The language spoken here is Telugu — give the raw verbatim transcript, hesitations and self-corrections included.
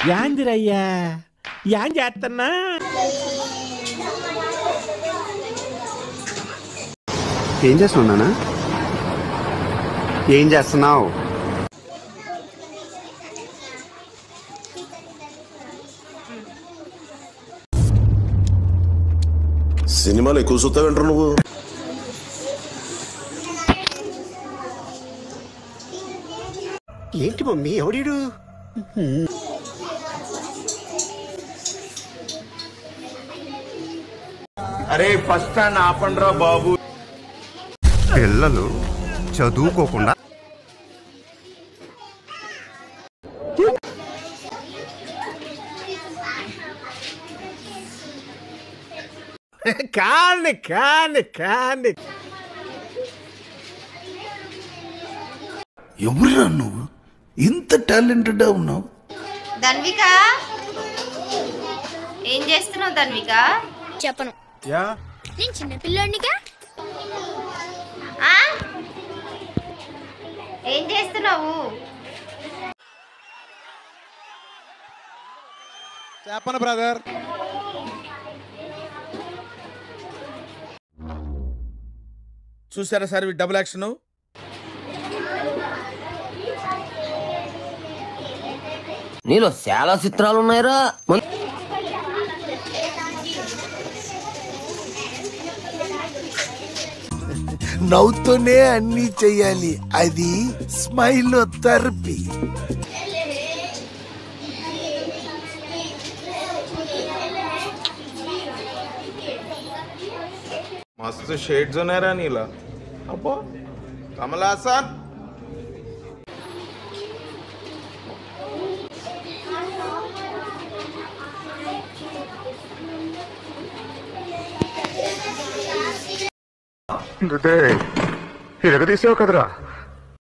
యాందిరయ్యా యాం చేస్తున్నా? ఏం చేస్తున్నానా? ఏం చేస్తున్నావు? సినిమాలు ఎక్కువ చూస్తావేంటారు నువ్వు? ఏంటి మమ్మీ ఎవడీడు? అరే ఫస్ట్ స్టాండ్ ఆపండ్రా బాబు. పిల్లలు చదువుకోకుండా కాండి కాండి కాండి. ఎవరురా నువ్వు? ఇంత టాలెంటెడ్ ఉన్నావు? ధన్విక ఏం చేస్తున్నావు? ధన్విక చెప్పను. యా నేను చిన్న పిల్లోడినిగా. ఏం చేస్తున్నావు? చెప్పను బ్రదర్. చూసారా సార్ డబుల్ యాక్షన్? నీలో చాలా చిత్రాలు ఉన్నాయిరా. నవ్వుతూనే అన్ని చెయ్యాలి, అది స్మైల్ థెరపీ. మస్తు షేడ్స్ ఉన్నాయరా నీలా. అబ్బో కమల్ హాసన్. ఇరగ తీసావు కదరా.